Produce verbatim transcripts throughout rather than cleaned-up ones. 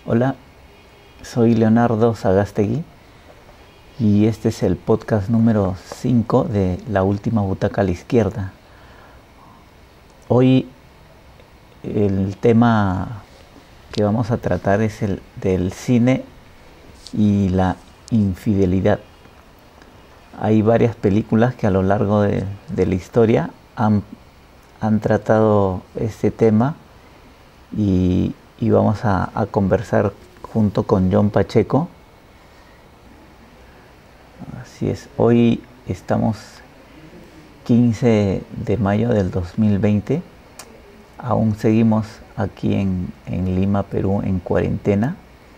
Hola, soy Leonardo Sagástegui y este es el podcast número cinco de La Última Butaca a la Izquierda. Hoy el tema que vamos a tratar es el del cine y la infidelidad. Hay varias películas que a lo largo de, de la historia han, han tratado este tema y, y vamos a, a conversar junto con John Pacheco. Así es, hoy estamos quince de mayo del dos mil veinte, aún seguimos aquí en, en Lima, Perú, en cuarentena,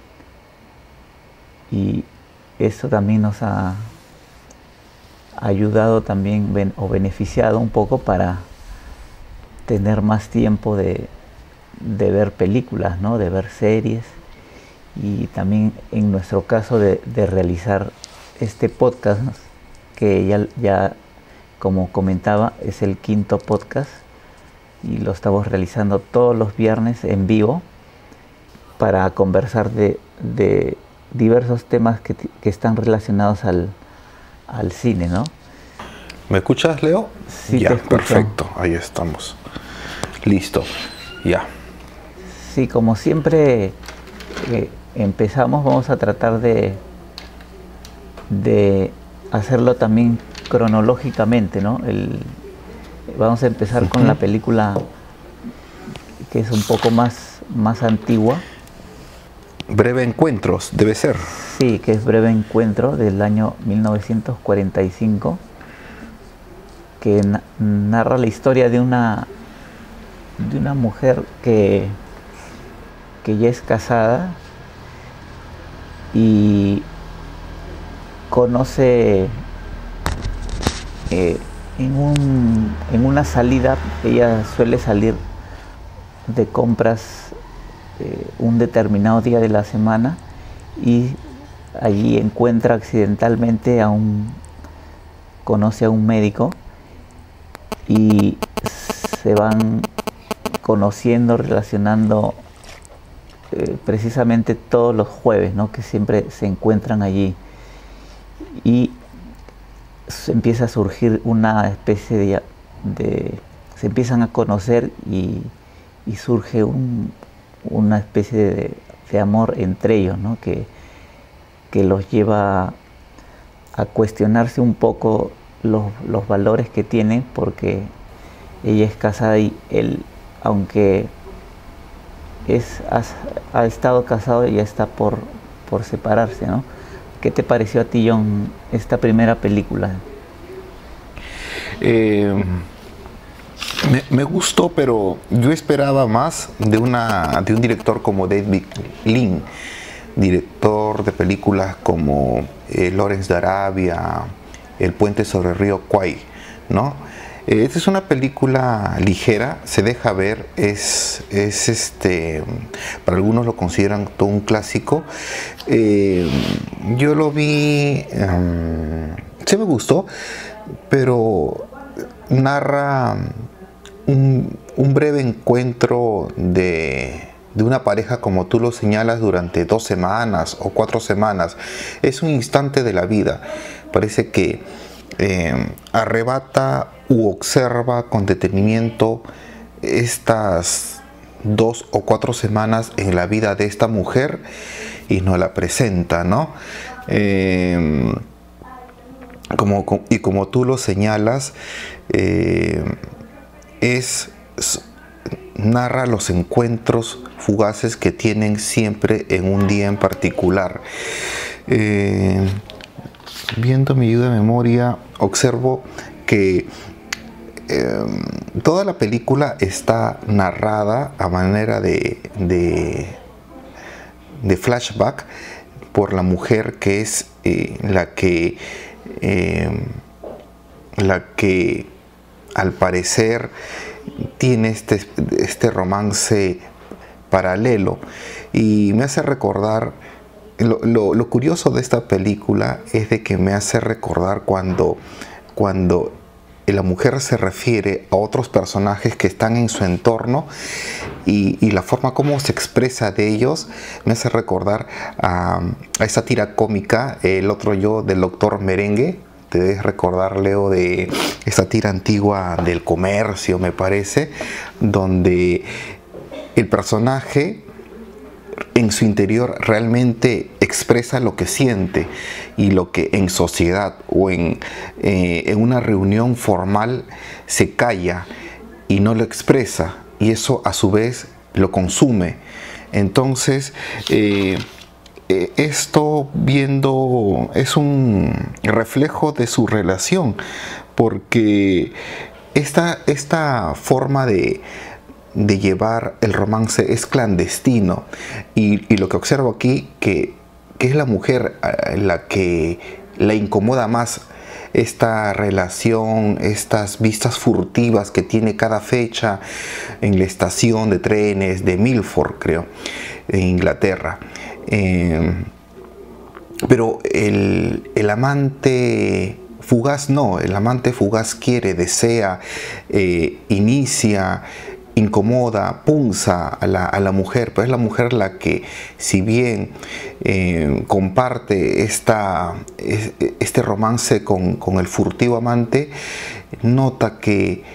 y eso también nos ha ayudado también ben, o beneficiado un poco para tener más tiempo de, de ver películas, ¿no? De ver series, y también en nuestro caso de, de realizar este podcast, ¿no? Que ya, ya como comentaba es el quinto podcast y lo estamos realizando todos los viernes en vivo para conversar de, de diversos temas que, que están relacionados al, al cine, ¿no? ¿Me escuchas, Leo? Sí, ya, te escucho. Perfecto, ahí estamos. Listo, ya. Sí, como siempre eh, empezamos, vamos a tratar de, de hacerlo también cronológicamente, ¿no? El, vamos a empezar uh-huh. con la película que es un poco más, más antigua. Breve Encuentros, debe ser. Sí, que es Breve Encuentro, del año mil novecientos cuarenta y cinco, que na narra la historia de una, de una mujer que, que ya es casada y conoce eh, en, un, en una salida, ella suele salir de compras eh, un determinado día de la semana, y allí encuentra accidentalmente a un, conoce a un médico y se van conociendo, relacionando eh, precisamente todos los jueves, ¿no? Que siempre se encuentran allí, y se empieza a surgir una especie de, de se empiezan a conocer y, y surge un, una especie de, de amor entre ellos, ¿no? que, que los lleva a cuestionarse un poco los, los valores que tienen, porque ella es casada y él, aunque es, ha, ha estado casado, ya está por, por separarse, ¿no? ¿Qué te pareció a ti, John, esta primera película? Eh, me, me gustó, pero yo esperaba más de, una, de un director como David Lean, director de películas como eh, Lawrence de Arabia, El puente sobre el río Kwai, ¿no? Eh, esta es una película ligera, se deja ver, es, es este, para algunos lo consideran todo un clásico. Eh, yo lo vi, um, sí me gustó, pero narra un, un breve encuentro de, de una pareja, como tú lo señalas, durante dos semanas o cuatro semanas. Es un instante de la vida. Parece que eh, arrebata u observa con detenimiento estas dos o cuatro semanas en la vida de esta mujer y nos la presenta, ¿no? Eh, como, y como tú lo señalas, eh, es, narra los encuentros fugaces que tienen siempre en un día en particular. Eh, viendo mi ayuda de memoria, observo que eh, toda la película está narrada a manera de, de, de flashback por la mujer, que es eh, la que eh, la que al parecer tiene este, este romance paralelo, y me hace recordar lo, lo, lo curioso de esta película es de que me hace recordar cuando cuando la mujer se refiere a otros personajes que están en su entorno y, y la forma como se expresa de ellos me hace recordar a, a esa tira cómica, El otro yo, del doctor Merengue. Te debes recordar, Leo, de esta tira antigua del Comercio, me parece, donde el personaje en su interior realmente expresa lo que siente y lo que en sociedad o en, eh, en una reunión formal se calla y no lo expresa, y eso a su vez lo consume. Entonces eh, eh, esto viendo es un reflejo de su relación, porque esta, esta forma de de llevar el romance es clandestino, y, y lo que observo aquí que, que es la mujer la que la incomoda más esta relación, estas vistas furtivas que tiene cada fecha en la estación de trenes de Milford, creo, en Inglaterra. Eh, pero el, el amante fugaz no, el amante fugaz quiere, desea, eh, inicia, incomoda, punza a la, a la mujer, pero es la mujer la que, si bien eh, comparte esta, este romance con, con el furtivo amante, nota que,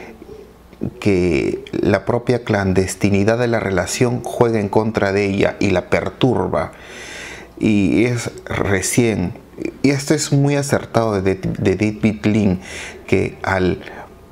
que la propia clandestinidad de la relación juega en contra de ella y la perturba, y es recién, y esto es muy acertado de, de David Lean, que al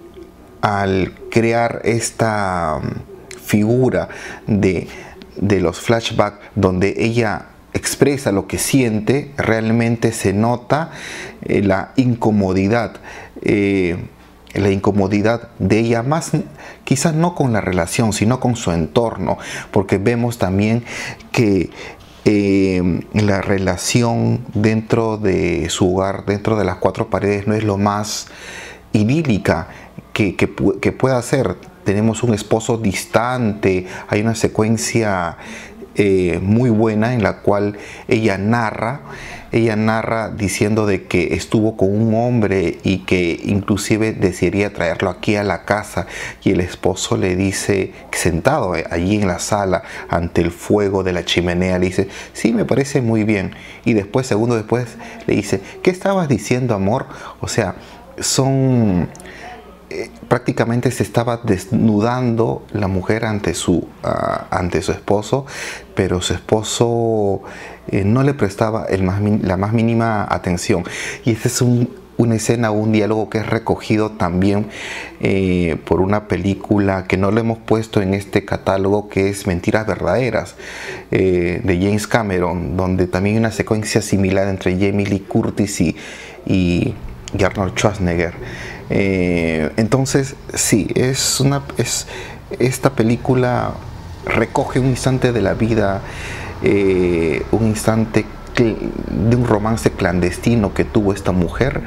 al crear esta figura de, de los flashbacks donde ella expresa lo que siente, realmente se nota eh, la incomodidad, eh, la incomodidad de ella, más quizás no con la relación, sino con su entorno, porque vemos también que eh, la relación dentro de su hogar, dentro de las cuatro paredes, no es lo más idílica que, que, que pueda ser. Tenemos un esposo distante, hay una secuencia eh, muy buena en la cual ella narra, ella narra diciendo de que estuvo con un hombre y que inclusive desearía traerlo aquí a la casa, y el esposo le dice, sentado allí en la sala ante el fuego de la chimenea, le dice, sí, me parece muy bien, y después, segundo después, le dice, ¿qué estabas diciendo, amor? O sea, son... Eh, prácticamente se estaba desnudando la mujer ante su, uh, ante su esposo, pero su esposo eh, no le prestaba el más, la más mínima atención. Y esta es un, una escena, un diálogo que es recogido también eh, por una película que no lo hemos puesto en este catálogo, que es Mentiras Verdaderas, eh, de James Cameron, donde también hay una secuencia similar entre Jamie Lee Curtis y, y, y Arnold Schwarzenegger. Eh, entonces sí, es una, es, esta película recoge un instante de la vida, eh, un instante de un romance clandestino que tuvo esta mujer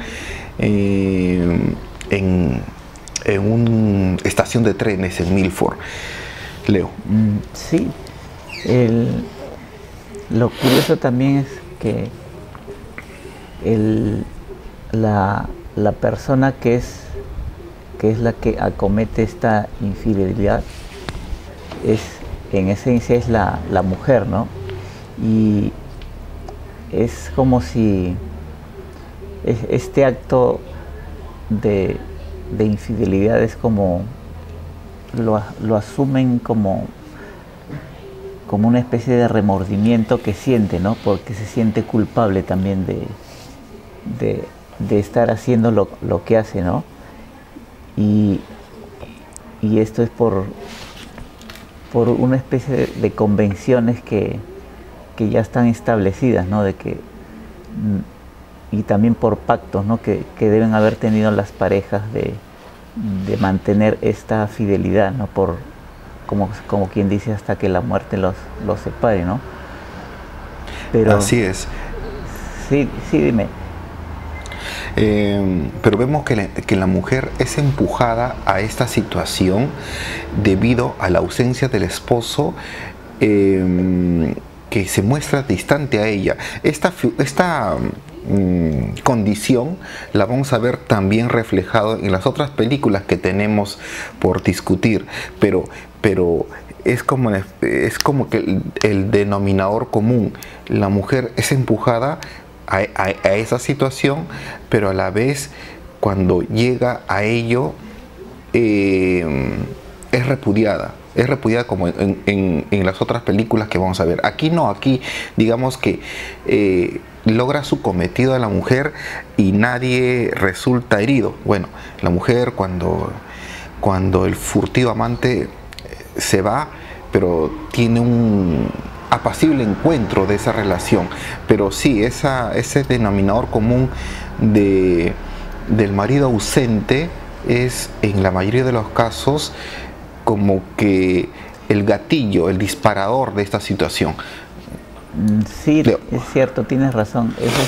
eh, en, en una estación de trenes en Milford. Leo. Sí, el, lo curioso también es que el, la la persona que es que es la que acomete esta infidelidad es, en esencia, es la, la mujer, ¿no? Y es como si es, este acto de, de infidelidad es como lo, lo asumen como como una especie de remordimiento que siente, ¿no? Porque se siente culpable también de, de de estar haciendo lo, lo que hace, ¿no? Y, y esto es por, por una especie de, de convenciones que, que ya están establecidas, ¿no? De que, y también por pactos, ¿no? que, que deben haber tenido las parejas de, de mantener esta fidelidad, ¿no? Por, como, como quien dice, hasta que la muerte los, los separe, ¿no? Pero, así es. Sí, sí, dime. Eh, pero vemos que la, que la mujer es empujada a esta situación debido a la ausencia del esposo, eh, que se muestra distante a ella. Esta, esta mmm, condición la vamos a ver también reflejado en las otras películas que tenemos por discutir, pero, pero es como, es como que el, el denominador común, la mujer es empujada a, a, a esa situación, pero a la vez cuando llega a ello eh, es repudiada. Es repudiada como en, en, en las otras películas que vamos a ver. Aquí no, aquí digamos que eh, logra su cometido a la mujer y nadie resulta herido. Bueno, la mujer cuando, cuando el furtivo amante se va, pero tiene un apacible encuentro de esa relación. Pero sí, esa, ese denominador común de, del marido ausente es en la mayoría de los casos como que el gatillo, el disparador de esta situación. Sí, Leo. Es cierto, tienes razón. Eso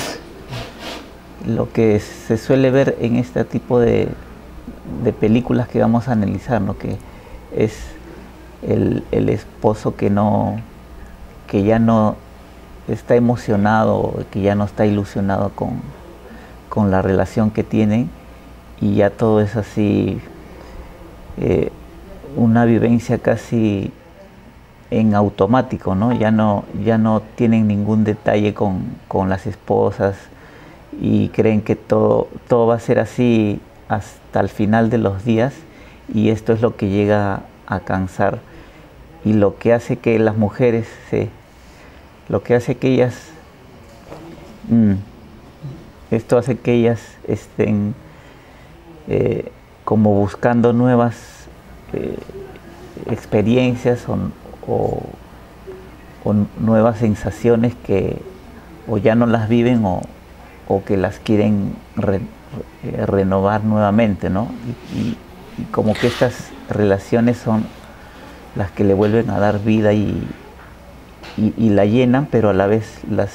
es lo que se suele ver en este tipo de, de películas que vamos a analizar, ¿no? Que es el, el esposo que no, que ya no está emocionado, que ya no está ilusionado con, con la relación que tienen, y ya todo es así, eh, una vivencia casi en automático, ¿no? Ya no, ya no tienen ningún detalle con, con las esposas y creen que todo, todo va a ser así hasta el final de los días, y esto es lo que llega a cansar y lo que hace que las mujeres se, lo que hace que ellas mmm, esto hace que ellas estén eh, como buscando nuevas Eh, experiencias o, o, o nuevas sensaciones que o ya no las viven o, o que las quieren re, re, renovar nuevamente, ¿no? Y, y, y como que estas relaciones son las que le vuelven a dar vida y, y, y la llenan, pero a la vez las,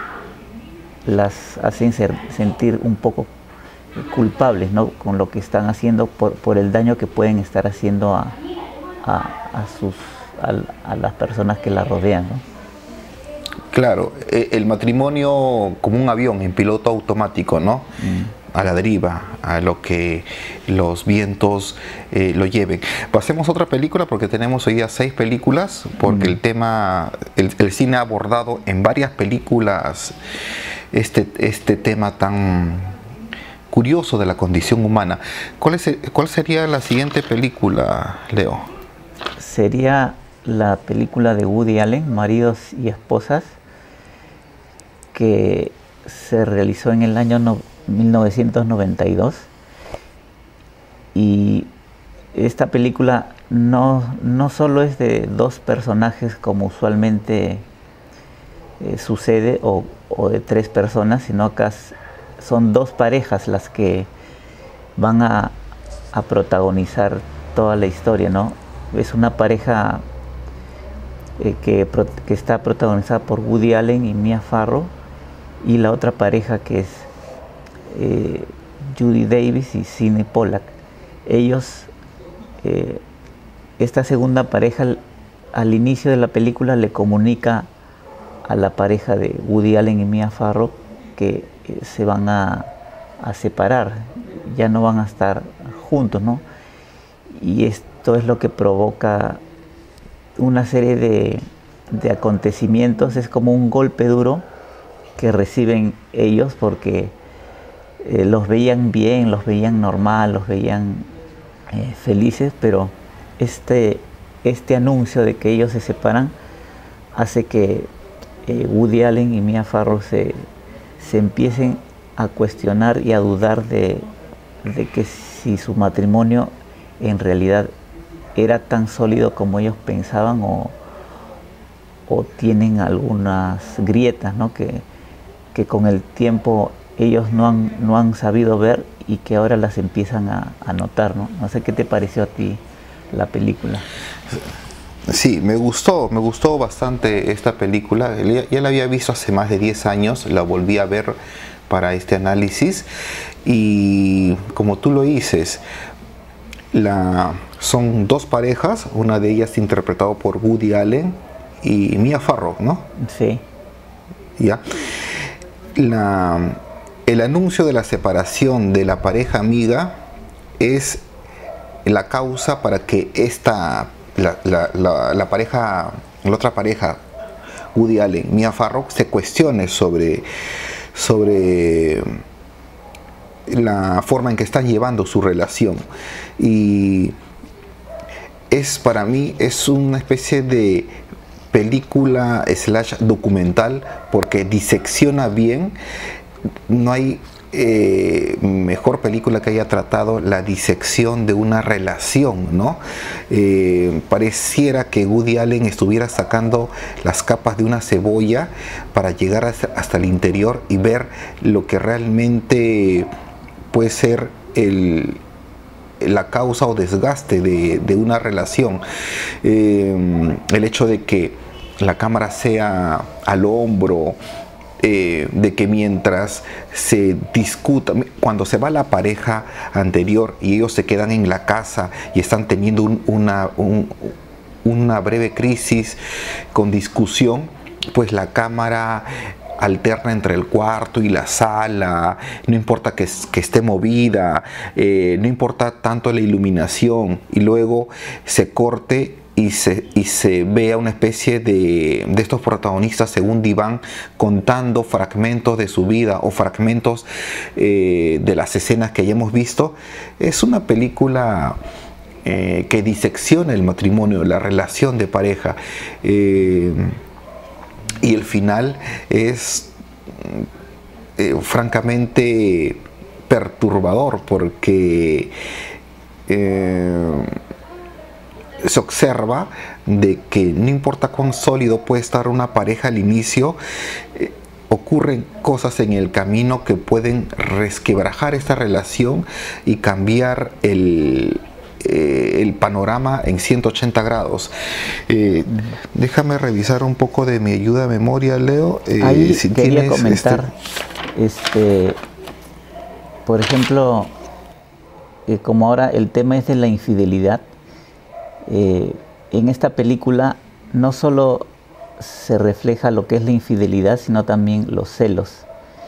las hacen ser, sentir un poco culpables, ¿no? Con lo que están haciendo por, por el daño que pueden estar haciendo a, a, a, sus, a, a las personas que la rodean, ¿no? Claro, el matrimonio como un avión en piloto automático, ¿no? Mm. A la deriva, a lo que los vientos eh, lo lleven. Pasemos a otra película porque tenemos hoy día seis películas, porque mm. el tema, el, el cine ha abordado en varias películas este, este tema tan curioso de la condición humana. ¿Cuál, es, ¿Cuál sería la siguiente película, Leo? Sería la película de Woody Allen, Maridos y Esposas, que se realizó en el año no, mil novecientos noventa y dos. Y esta película no, no solo es de dos personajes como usualmente eh, sucede, o, o de tres personas, sino acá son dos parejas las que van a, a protagonizar toda la historia, ¿no? Es una pareja eh, que, que está protagonizada por Woody Allen y Mia Farrow, y la otra pareja que es eh, Judy Davis y Sidney Pollack. Ellos, eh, esta segunda pareja al, al inicio de la película le comunica a la pareja de Woody Allen y Mia Farrow que eh, se van a, a separar, ya no van a estar juntos, ¿no? Y esto es lo que provoca una serie de, de acontecimientos. Es como un golpe duro que reciben ellos porque eh, los veían bien, los veían normal, los veían eh, felices, pero este, este anuncio de que ellos se separan hace que eh, Woody Allen y Mia Farrow se, se empiecen a cuestionar y a dudar de, de que si su matrimonio en realidad era tan sólido como ellos pensaban, o, o tienen algunas grietas, ¿no? que, que con el tiempo ellos no han, no han sabido ver y que ahora las empiezan a, a notar, ¿no? No sé qué te pareció a ti la película. Sí, me gustó, me gustó bastante esta película. Ya la había visto hace más de diez años, la volví a ver para este análisis y como tú lo dices, la, son dos parejas, una de ellas interpretado por Woody Allen y Mia Farrow, ¿no? Sí. Ya. La, el anuncio de la separación de la pareja amiga es la causa para que esta, la, la, la, la pareja, la otra pareja, Woody Allen, Mia Farrow, se cuestione sobre, sobre la forma en que están llevando su relación. Y es, para mí, es una especie de película slash documental, porque disecciona bien. No hay eh, mejor película que haya tratado la disección de una relación, ¿no? Eh, pareciera que Woody Allen estuviera sacando las capas de una cebolla para llegar hasta, hasta el interior y ver lo que realmente puede ser el la causa o desgaste de, de una relación. Eh, el hecho de que la cámara sea al hombro, eh, de que mientras se discuta, cuando se va la pareja anterior y ellos se quedan en la casa y están teniendo un, una, un, una breve crisis con discusión, pues la cámara alterna entre el cuarto y la sala, no importa que, que esté movida, eh, no importa tanto la iluminación, y luego se corte y se, y se vea una especie de, de estos protagonistas según diván contando fragmentos de su vida o fragmentos eh, de las escenas que ya hemos visto. Es una película eh, que disecciona el matrimonio, la relación de pareja. Eh, Y el final es eh, francamente perturbador, porque eh, se observa de que no importa cuán sólido puede estar una pareja al inicio, eh, ocurren cosas en el camino que pueden resquebrajar esta relación y cambiar el Eh, el panorama en ciento ochenta grados. Eh, déjame revisar un poco de mi ayuda a memoria, Leo. Eh, Ahí si quería comentar, este, este, por ejemplo, eh, como ahora el tema es de la infidelidad, eh, en esta película no solo se refleja lo que es la infidelidad, sino también los celos.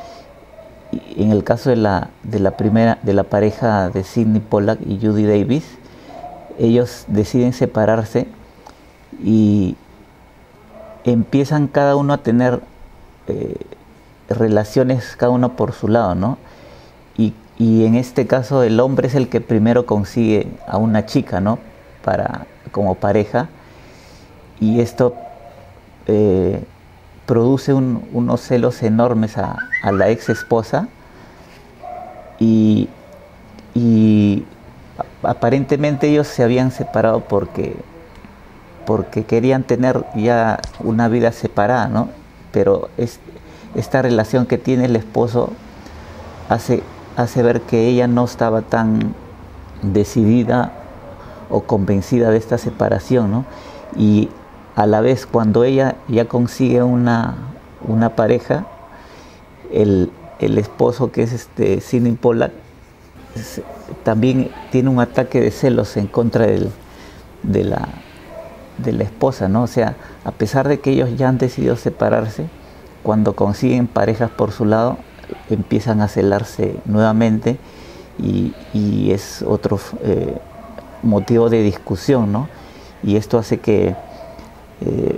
Y en el caso de la, de la primera, de la pareja de Sidney Pollack y Judy Davis, ellos deciden separarse y empiezan cada uno a tener eh, relaciones, cada uno por su lado, ¿no? Y, y en este caso el hombre es el que primero consigue a una chica, ¿no? Para, como pareja, y esto eh, produce un, unos celos enormes a, a la ex esposa, y, y aparentemente ellos se habían separado porque, porque querían tener ya una vida separada, ¿no? Pero es, esta relación que tiene el esposo hace, hace ver que ella no estaba tan decidida o convencida de esta separación, ¿no? Y a la vez, cuando ella ya consigue una, una pareja, el, el esposo, que es este Sidney Pollack, también tiene un ataque de celos en contra del, de, la, de la esposa, ¿no? O sea, a pesar de que ellos ya han decidido separarse, cuando consiguen parejas por su lado, empiezan a celarse nuevamente, y, y es otro eh, motivo de discusión, ¿no? Y esto hace que eh,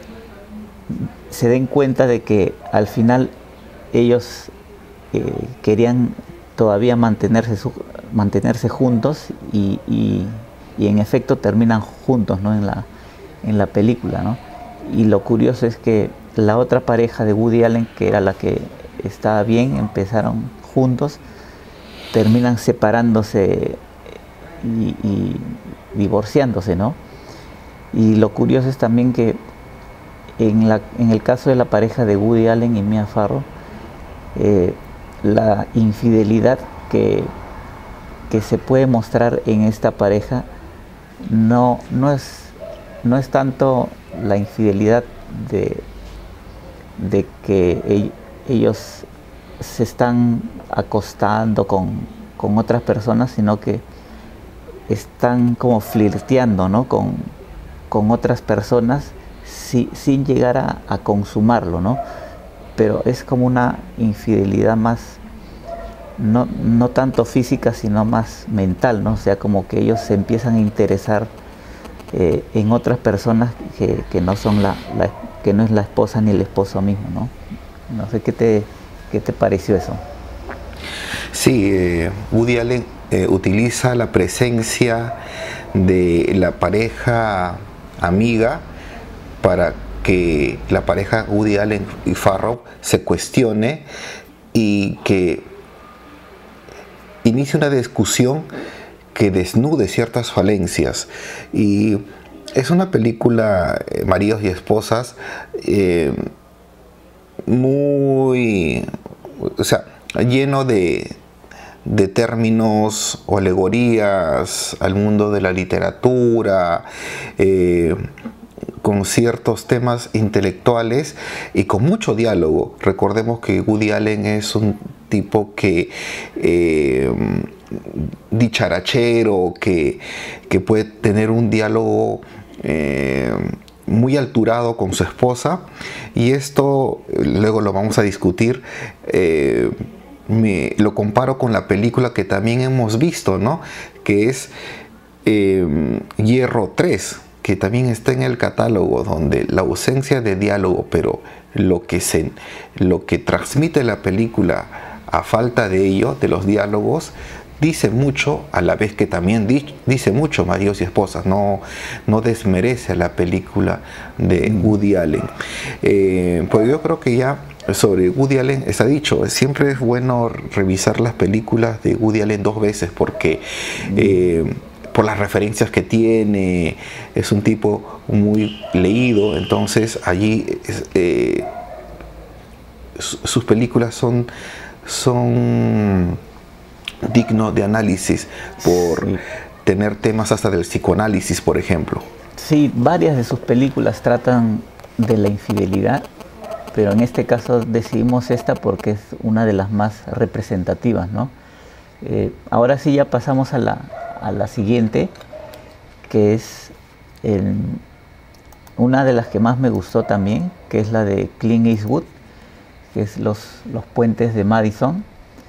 se den cuenta de que al final ellos eh, querían todavía mantenerse, su, mantenerse juntos, y, y, y en efecto terminan juntos, ¿no? en, la, en la película, ¿no? Y lo curioso es que la otra pareja de Woody Allen, que era la que estaba bien, empezaron juntos, terminan separándose y, y divorciándose, ¿no? Y lo curioso es también que en, la, en el caso de la pareja de Woody Allen y Mia Farrow, eh, la infidelidad que, que se puede mostrar en esta pareja no, no, es, no es tanto la infidelidad de, de que ellos se están acostando con, con otras personas, sino que están como flirteando, ¿no? con, con otras personas si, sin llegar a, a consumarlo, ¿no? Pero es como una infidelidad más no, no tanto física, sino más mental, ¿no? O sea, como que ellos se empiezan a interesar eh, en otras personas que, que no son la, la, que no es la esposa ni el esposo mismo, ¿no? No sé qué te, qué te pareció eso. Sí, eh, Woody Allen eh, utiliza la presencia de la pareja amiga para que la pareja Woody Allen y Farrow se cuestione y que inicie una discusión que desnude ciertas falencias. Y es una película, eh, Maridos y Esposas, eh, muy, o sea, lleno de, de términos o alegorías al mundo de la literatura, eh, con ciertos temas intelectuales y con mucho diálogo. Recordemos que Woody Allen es un tipo que eh, dicharachero, que, que puede tener un diálogo eh, muy alturado con su esposa, y esto luego lo vamos a discutir. eh, me, lo comparo con la película que también hemos visto, ¿no? Que es eh, Hierro tres, que también está en el catálogo, donde la ausencia de diálogo, pero lo que, se, lo que transmite la película a falta de ello, de los diálogos, dice mucho, a la vez que también di, dice mucho Maridos y Esposas. No, no desmerece a la película de Woody Allen. Eh, pues yo creo que ya sobre Woody Allen está dicho. Siempre es bueno revisar las películas de Woody Allen dos veces, porque eh, por las referencias que tiene, es un tipo muy leído. Entonces allí eh, sus películas son son dignos de análisis por sí. tener temas hasta del psicoanálisis, por ejemplo. Sí, varias de sus películas tratan de la infidelidad, pero en este caso decidimos esta porque es una de las más representativas, ¿no? Eh, ahora sí ya pasamos a la, a la siguiente, que es el, una de las que más me gustó también, que es la de Clint Eastwood, que es los, los puentes de Madison,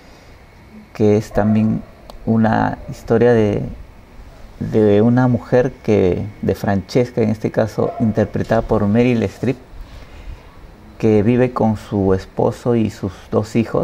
que es también una historia de, de una mujer que, de Francesca en este caso, interpretada por Meryl Streep, que vive con su esposo y sus dos hijos,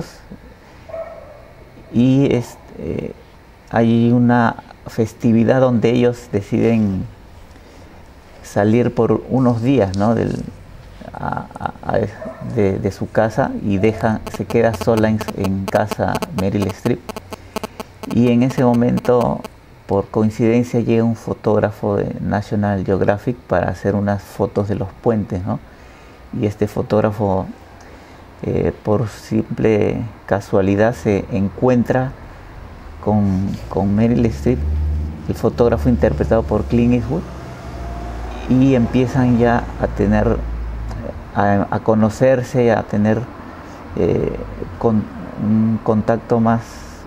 y es, eh, hay una festividad donde ellos deciden salir por unos días, ¿no? Del, A, a, de, de su casa, y deja, se queda sola en, en casa Meryl Streep, y en ese momento por coincidencia llega un fotógrafo de National Geographic para hacer unas fotos de los puentes, ¿no? Y este fotógrafo eh, por simple casualidad se encuentra con, con Meryl Streep, el fotógrafo interpretado por Clint Eastwood, y empiezan ya a tener A, a conocerse, a tener eh, con, un contacto más.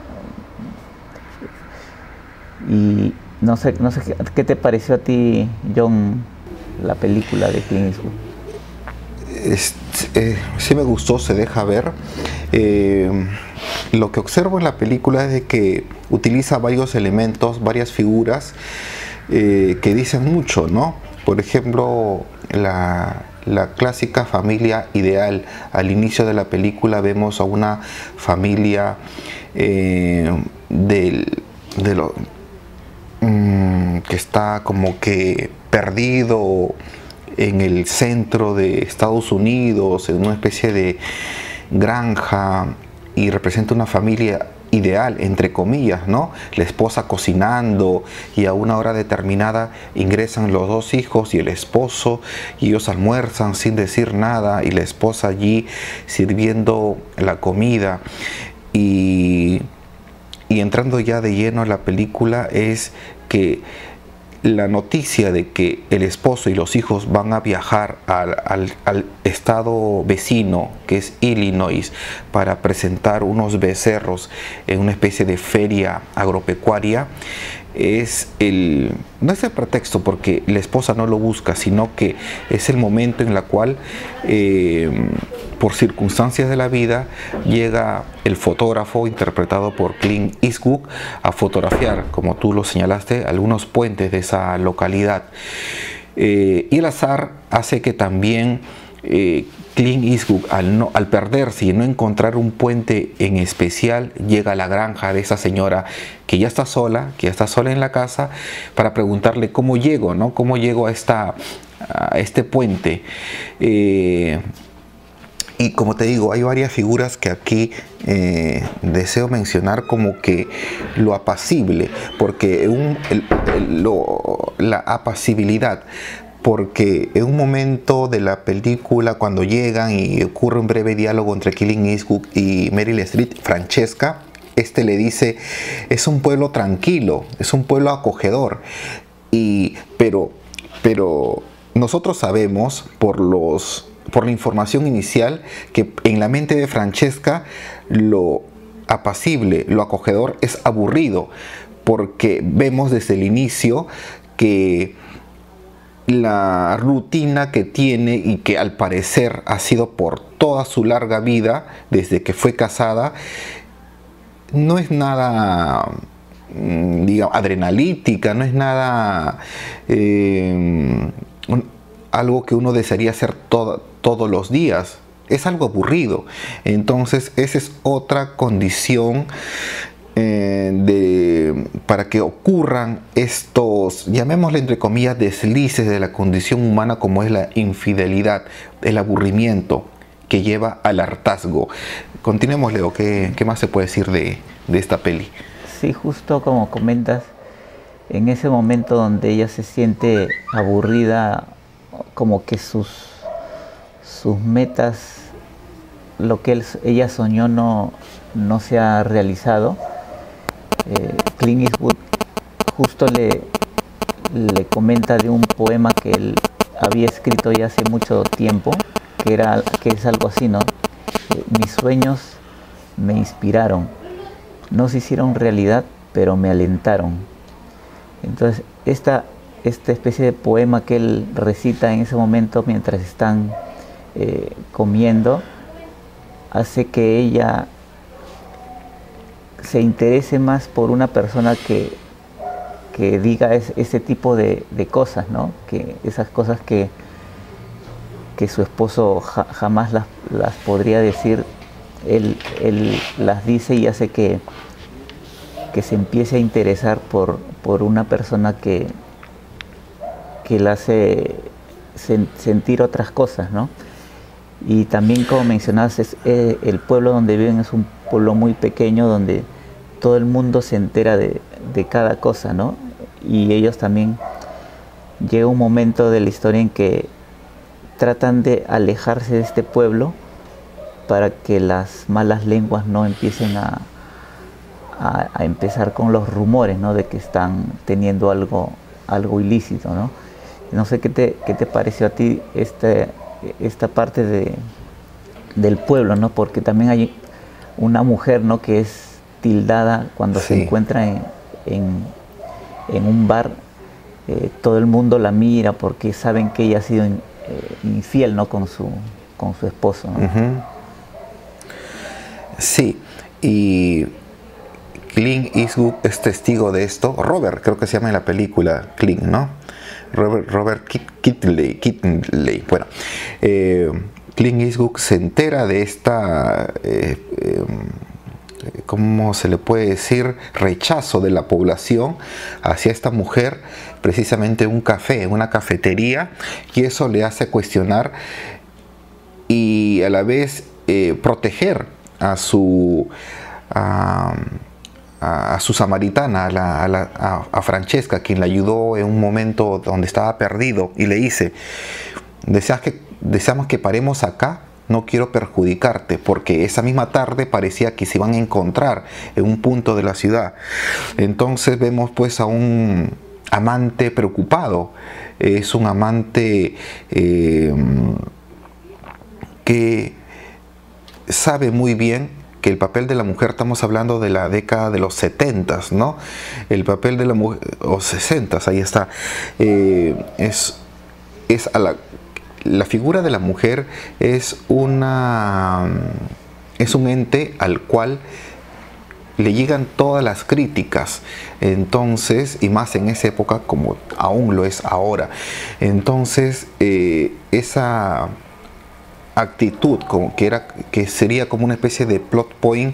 Y no sé, no sé qué te pareció a ti, John, la película de Clint Eastwood. Es, eh, sí me gustó, se deja ver. Eh, lo que observo en la película es de que utiliza varios elementos, varias figuras eh, que dicen mucho, ¿no? Por ejemplo, la la clásica familia ideal. Al inicio de la película vemos a una familia eh, del, de lo, mmm, que está como que perdido en el centro de Estados Unidos, en una especie de granja, y representa una familia ideal, entre comillas, ¿no? La esposa cocinando, y a una hora determinada ingresan los dos hijos y el esposo, y ellos almuerzan sin decir nada, y la esposa allí sirviendo la comida. Y, y entrando ya de lleno a la película, es que la noticia de que el esposo y los hijos van a viajar al, al, al estado vecino, que es Illinois, para presentar unos becerros en una especie de feria agropecuaria, es el, no es el pretexto, porque la esposa no lo busca, sino que es el momento en el cual eh, por circunstancias de la vida, llega el fotógrafo, interpretado por Clint Eastwood, a fotografiar, como tú lo señalaste, algunos puentes de esa localidad. Eh, y el azar hace que también eh, Clint Eastwood, al, no, al perderse y no encontrar un puente en especial, llega a la granja de esa señora que ya está sola, que ya está sola en la casa, para preguntarle cómo llego, ¿no? Cómo llego a, esta, a este puente. Eh, y como te digo, hay varias figuras que aquí eh, deseo mencionar, como que lo apacible, porque un, el, el, lo, la apacibilidad, porque en un momento de la película, cuando llegan y ocurre un breve diálogo entre Clint Eastwood y Meryl Streep, Francesca, este le dice, es un pueblo tranquilo, es un pueblo acogedor, y, pero, pero nosotros sabemos por, los, por la información inicial que en la mente de Francesca lo apacible, lo acogedor es aburrido, porque vemos desde el inicio que la rutina que tiene, y que al parecer ha sido por toda su larga vida, desde que fue casada, no es nada, digamos, adrenalítica, no es nada eh, un, algo que uno desearía hacer todo, todos los días. Es algo aburrido. Entonces esa es otra condición eh, de, para que ocurran estos, llamémosle entre comillas, deslices de la condición humana, como es la infidelidad, el aburrimiento que lleva al hartazgo. Continuemos, Leo, ¿qué, qué más se puede decir de, de esta peli? Sí, justo como comentas, en ese momento donde ella se siente aburrida, como que sus, sus metas, lo que él, ella soñó no, no se ha realizado. eh, Clint Eastwood justo le, le comenta de un poema que él había escrito ya hace mucho tiempo, que, era, que es algo así, ¿no? Eh, mis sueños me inspiraron, no se hicieron realidad, pero me alentaron. Entonces esta, esta especie de poema que él recita en ese momento mientras están eh, comiendo, hace que ella se interese más por una persona que, que diga es, ese tipo de, de cosas, ¿no? Que esas cosas que, que su esposo ja, jamás las, las podría decir, él, él las dice, y hace que, que se empiece a interesar por, por una persona que, que la hace sen, sentir otras cosas, ¿no? Y también, como mencionabas, es, eh, el pueblo donde viven es un pueblo muy pequeño, donde todo el mundo se entera de, de cada cosa, ¿no? Y ellos también, llega un momento de la historia en que tratan de alejarse de este pueblo para que las malas lenguas no empiecen a, a, a empezar con los rumores, ¿no? De que están teniendo algo, algo ilícito, ¿no? No sé qué te, qué te pareció a ti este... esta parte de, del pueblo, ¿no? Porque también hay una mujer, ¿no? Que es tildada cuando sí. se encuentra en, en, en un bar, eh, todo el mundo la mira porque saben que ella ha sido in, eh, infiel, ¿no? Con su, con su esposo, ¿no? Uh-huh. Sí, y Clint Eastwood es testigo de esto. Robert, creo que se llama en la película Clint, ¿no? Robert, Robert Kittley, Kittley. Bueno, eh, Clint Eastwood se entera de esta, eh, eh, ¿cómo se le puede decir?, rechazo de la población hacia esta mujer, precisamente en un café, en una cafetería, y eso le hace cuestionar y a la vez eh, proteger a su... A, a su samaritana, a, la, a, la, a, a Francesca, quien le ayudó en un momento donde estaba perdido, y le dice, ¿deseas que, deseamos que paremos acá? No quiero perjudicarte, porque esa misma tarde parecía que se iban a encontrar en un punto de la ciudad. Entonces vemos pues a un amante preocupado, es un amante eh, que sabe muy bien que el papel de la mujer, estamos hablando de la década de los setentas, ¿no? El papel de la mujer, o sesentas, ahí está, eh, es, es a la, la figura de la mujer es una es un ente al cual le llegan todas las críticas, entonces, y más en esa época como aún lo es ahora. Entonces, eh, esa actitud como que era, que sería como una especie de plot point,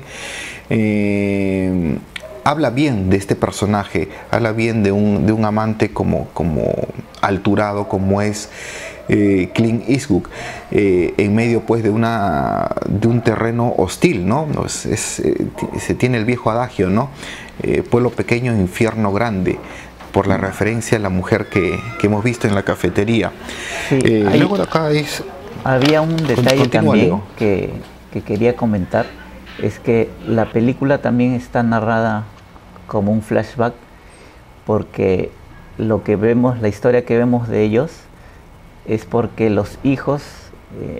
eh, habla bien de este personaje, habla bien de un, de un amante como, como alturado, como es Eh, Clint Eastwood, eh, en medio pues de una de un terreno hostil, ¿no? Es, es, eh, se tiene el viejo adagio, ¿no? Eh, pueblo pequeño, infierno grande, por la referencia a la mujer que, que hemos visto en la cafetería. Sí, eh, hay, luego de acá es... había un detalle Continúa, también que, que quería comentar, es que la película también está narrada como un flashback, porque lo que vemos, la historia que vemos de ellos, es porque los hijos eh,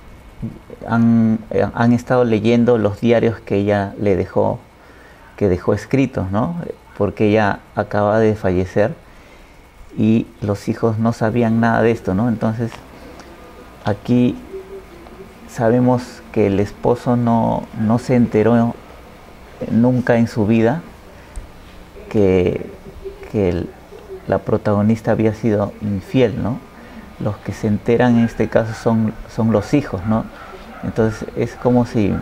han, eh, han estado leyendo los diarios que ella le dejó, que dejó escritos, ¿no? Porque ella acaba de fallecer y los hijos no sabían nada de esto, ¿no? Entonces, aquí sabemos que el esposo no, no se enteró nunca en su vida que, que el, la protagonista había sido infiel, ¿no? Los que se enteran en este caso son, son los hijos, ¿no? Entonces es como si,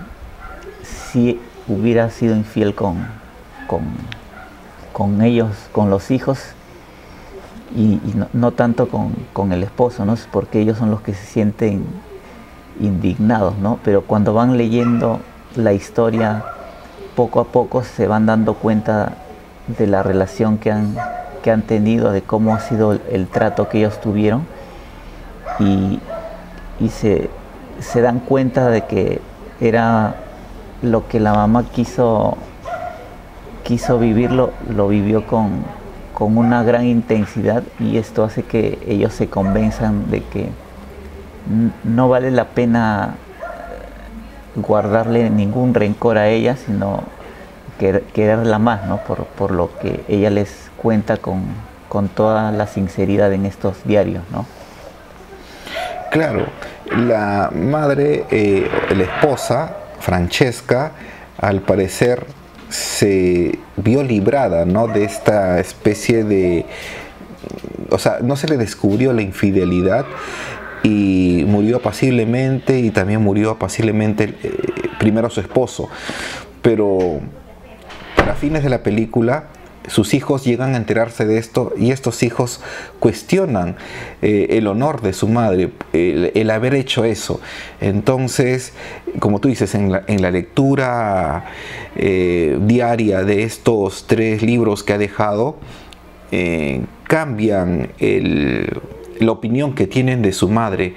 si hubiera sido infiel con, con, con ellos, con los hijos, y, y no, no tanto con, con el esposo, ¿no? Porque ellos son los que se sienten indignados, ¿no? Pero cuando van leyendo la historia, poco a poco se van dando cuenta de la relación que han, que han tenido, de cómo ha sido el, el trato que ellos tuvieron. Y, y se, se dan cuenta de que era lo que la mamá quiso, quiso vivirlo, lo vivió con, con una gran intensidad, y esto hace que ellos se convenzan de que no vale la pena guardarle ningún rencor a ella, sino quer, quererla más, ¿no? Por, por lo que ella les cuenta con, con toda la sinceridad en estos diarios, ¿no? Claro, la madre, eh, la esposa, Francesca, al parecer se vio librada, ¿no?, de esta especie de... O sea, no se le descubrió la infidelidad y murió apaciblemente, y también murió apaciblemente eh, primero su esposo. Pero para fines de la película, sus hijos llegan a enterarse de esto, y estos hijos cuestionan eh, el honor de su madre, el, el haber hecho eso. Entonces, como tú dices, en la, en la lectura eh, diaria de estos tres libros que ha dejado, eh, cambian el, la opinión que tienen de su madre,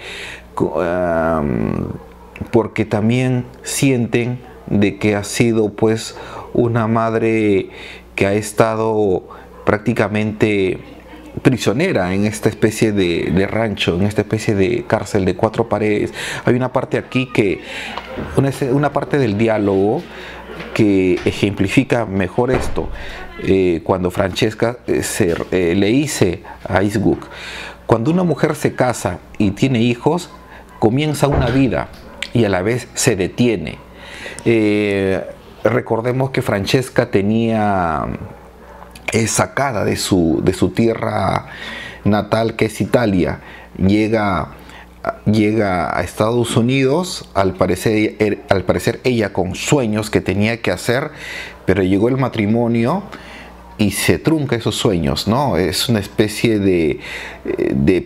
um, porque también sienten de que ha sido pues una madre que ha estado prácticamente prisionera en esta especie de, de rancho, en esta especie de cárcel de cuatro paredes. Hay una parte aquí que, una, una parte del diálogo que ejemplifica mejor esto, eh, cuando Francesca eh, se, eh, le dice a Eastwood: cuando una mujer se casa y tiene hijos, comienza una vida y a la vez se detiene. Eh, Recordemos que Francesca tenía, es sacada de su, de su tierra natal, que es Italia. Llega, llega a Estados Unidos, al parecer, al parecer ella con sueños que tenía que hacer, pero llegó el matrimonio y se trunca esos sueños, ¿no? Es una especie de, de,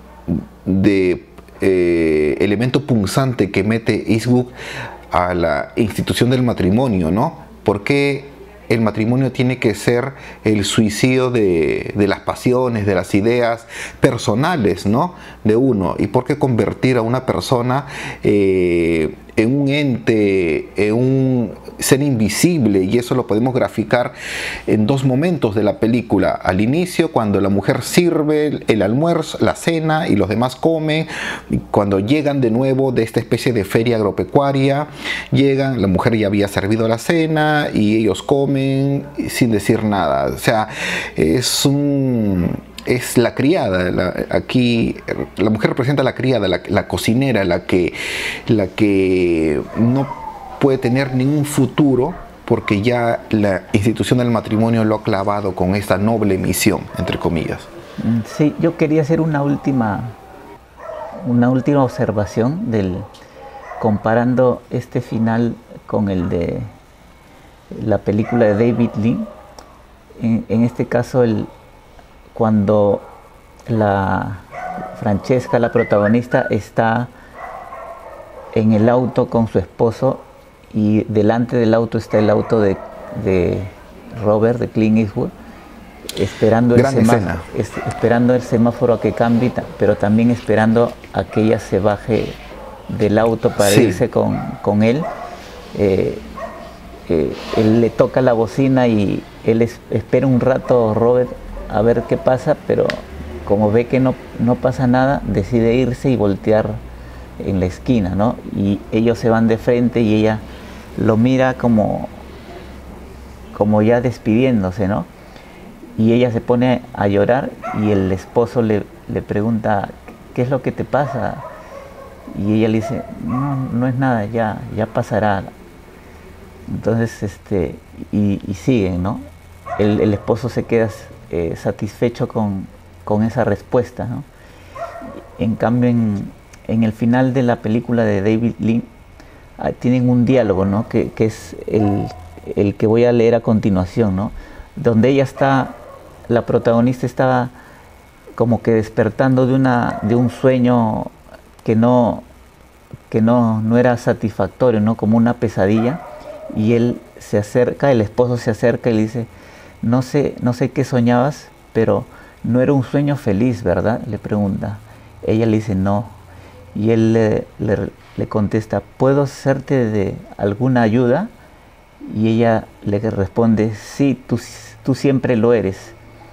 de eh, elemento punzante que mete Eastwood a la institución del matrimonio, ¿no? Porque el matrimonio tiene que ser el suicidio de, de las pasiones, de las ideas personales, ¿no?, de uno. ¿Y por qué convertir a una persona eh, en un ente, en un ser invisible? Y eso lo podemos graficar en dos momentos de la película. Al inicio, cuando la mujer sirve el almuerzo, la cena, y los demás comen. Cuando llegan de nuevo de esta especie de feria agropecuaria, llegan, la mujer ya había servido la cena y ellos comen sin decir nada. O sea, es un... es la criada. La, aquí la mujer representa a la criada, la, la cocinera, la que, la que no puede tener ningún futuro porque ya la institución del matrimonio lo ha clavado con esta noble misión, entre comillas. Sí, yo quería hacer una última, una última observación del, comparando este final con el de la película de David Lean. En, en este caso, el, cuando la Francesca, la protagonista, está en el auto con su esposo y delante del auto está el auto de, de Robert, de Clint Eastwood, esperando el, semáforo, es, esperando el semáforo a que cambie, pero también esperando a que ella se baje del auto para sí. irse con, con él. Eh, eh, él le toca la bocina y él es, espera un rato, Robert, a ver qué pasa, pero como ve que no, no pasa nada, decide irse y voltear en la esquina, ¿no? Y ellos se van de frente y ella lo mira como, como ya despidiéndose, ¿no? Y ella se pone a llorar y el esposo le, le pregunta, ¿qué es lo que te pasa? Y ella le dice, no, no es nada, ya, ya pasará. Entonces, este, y, y siguen, ¿no? El, el esposo se queda eh, satisfecho con, con esa respuesta, ¿no? En cambio, en, en el final de la película de David Lean, tienen un diálogo, ¿no? Que, que es el, el que voy a leer a continuación, ¿no? Donde ella está, la protagonista estaba como que despertando de, una, de un sueño que, no, que no, no era satisfactorio, ¿no? Como una pesadilla, y él se acerca, el esposo se acerca y le dice, no sé, no sé qué soñabas, pero no era un sueño feliz, ¿verdad? Le pregunta. Ella le dice, no. Y él le, le, le contesta, ¿puedo hacerte de alguna ayuda? Y ella le responde, sí, tú, tú siempre lo eres.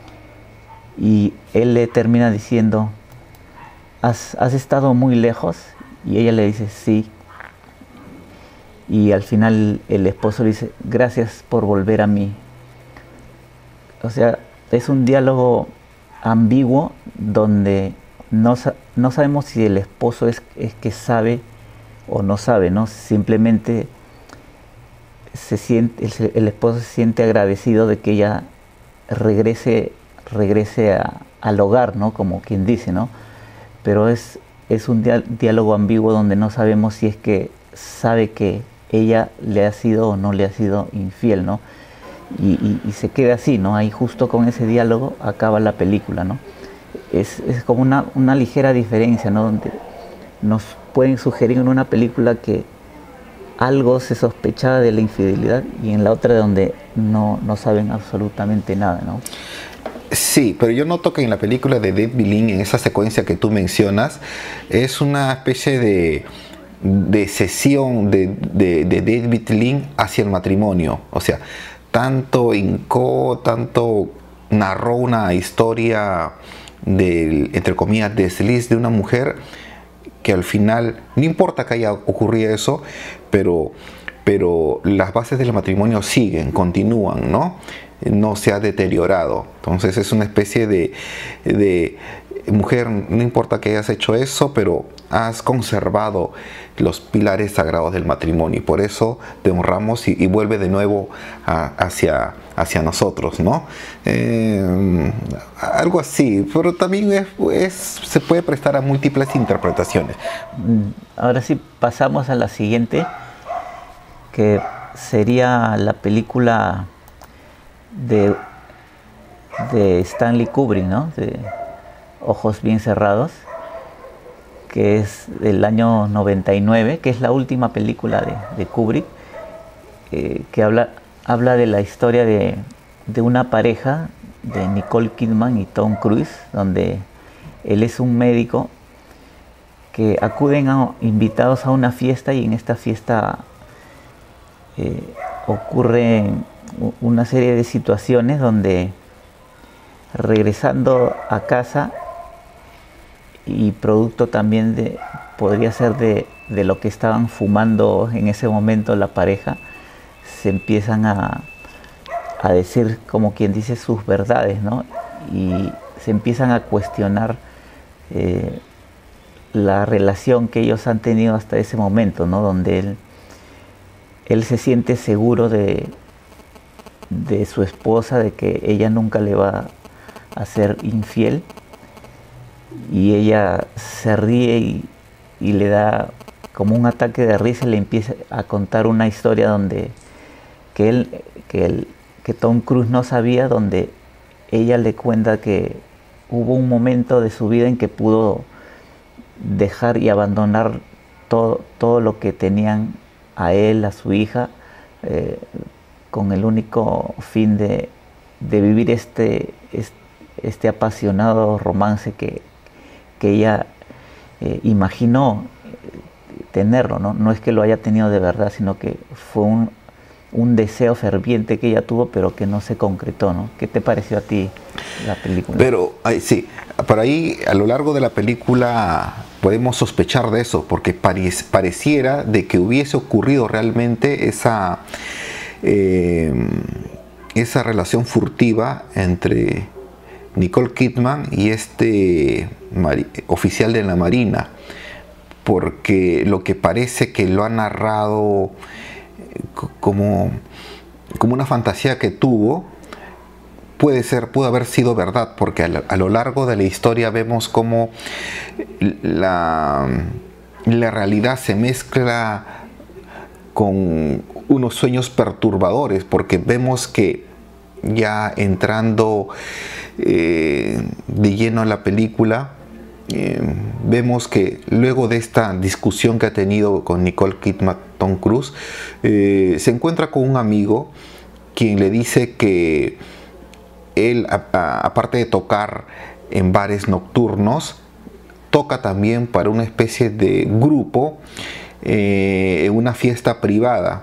Y él le termina diciendo, ¿Has, ¿has estado muy lejos? Y ella le dice, sí. Y al final el esposo le dice, gracias por volver a mí. O sea, es un diálogo ambiguo donde no, no sabemos si el esposo es, es que sabe o no sabe, ¿no? Simplemente se siente, el, el esposo se siente agradecido de que ella regrese, regrese a, al hogar, ¿no? Como quien dice, ¿no? Pero es, es un diálogo ambiguo donde no sabemos si es que sabe que ella le ha sido o no le ha sido infiel, ¿no? Y, y, y se queda así, ¿no? Ahí justo con ese diálogo acaba la película, ¿no? Es, es como una, una ligera diferencia, ¿no? Donde nos pueden sugerir en una película que algo se sospechaba de la infidelidad y en la otra donde no, no saben absolutamente nada, ¿no? Sí, pero yo noto que en la película de David Lean, en esa secuencia que tú mencionas, es una especie de, de cesión de, de, de David Lean hacia el matrimonio. O sea, tanto hincó, tanto narró una historia de, entre comillas, desliz de una mujer que al final, no importa que haya ocurrido eso, pero, pero las bases del matrimonio siguen, continúan, ¿no? No se ha deteriorado. Entonces es una especie de, de mujer, no importa que hayas hecho eso, pero has conservado los pilares sagrados del matrimonio y por eso te honramos y, y vuelve de nuevo a, hacia, hacia nosotros, ¿no? Eh, algo así, pero también es, es, se puede prestar a múltiples interpretaciones. Ahora sí pasamos a la siguiente, que sería la película de, de Stanley Kubrick, ¿no? De Ojos bien cerrados, que es del año noventa y nueve, que es la última película de, de Kubrick, eh, que habla, habla de la historia de, de una pareja de Nicole Kidman y Tom Cruise, donde él es un médico que acuden a, invitados a una fiesta y en esta fiesta eh, ocurren una serie de situaciones donde regresando a casa y producto también de, podría ser de, de lo que estaban fumando en ese momento la pareja, se empiezan a, a decir, como quien dice, sus verdades, ¿no? Y se empiezan a cuestionar eh, la relación que ellos han tenido hasta ese momento, ¿no? Donde él, él se siente seguro de, de su esposa, de que ella nunca le va a ser infiel, y ella se ríe y, y le da como un ataque de risa y le empieza a contar una historia donde que él, que él, que Tom Cruise no sabía, donde ella le cuenta que hubo un momento de su vida en que pudo dejar y abandonar todo, todo lo que tenían a él, a su hija, eh, con el único fin de, de vivir este, este, este apasionado romance que, que ella eh, imaginó tenerlo, ¿no? No es que lo haya tenido de verdad, sino que fue un, un deseo ferviente que ella tuvo, pero que no se concretó, ¿no? ¿Qué te pareció a ti la película? Pero sí, por ahí a lo largo de la película podemos sospechar de eso, porque pare, pareciera de que hubiese ocurrido realmente esa, eh, esa relación furtiva entre Nicole Kidman y este oficial de la Marina, porque lo que parece que lo ha narrado como, como una fantasía que tuvo, puede ser, pudo haber sido verdad, porque a lo, a lo largo de la historia vemos cómo la, la realidad se mezcla con unos sueños perturbadores, porque vemos que ya entrando eh, de lleno a la película, Eh, vemos que luego de esta discusión que ha tenido con Nicole Kidman, Tom Cruise, eh, se encuentra con un amigo quien le dice que él, a, a, aparte de tocar en bares nocturnos, toca también para una especie de grupo eh, en una fiesta privada,